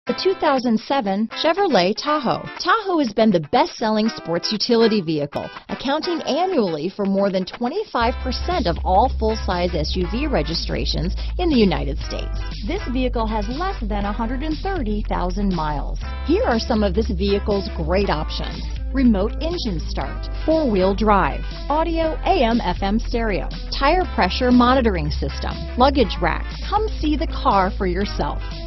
The 2007 Chevrolet Tahoe. Tahoe has been the best-selling sports utility vehicle, accounting annually for more than 25% of all full-size SUV registrations in the United States. This vehicle has less than 130,000 miles. Here are some of this vehicle's great options: remote engine start, four-wheel drive, audio AM/FM stereo, tire pressure monitoring system, luggage rack. Come see the car for yourself.